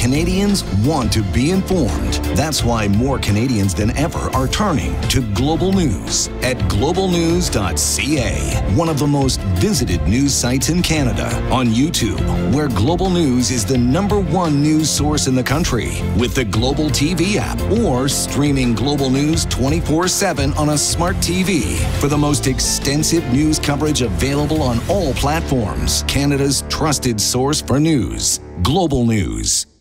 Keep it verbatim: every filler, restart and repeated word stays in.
Canadians want to be informed. That's why more Canadians than ever are turning to Global News at global news dot c a, one of the most visited news sites in Canada, on YouTube, where Global News is the number one news source in the country, with the Global T V app, or streaming Global News twenty-four seven on a smart T V for the most extensive news coverage available on all platforms. Canada's trusted source for news. Global News.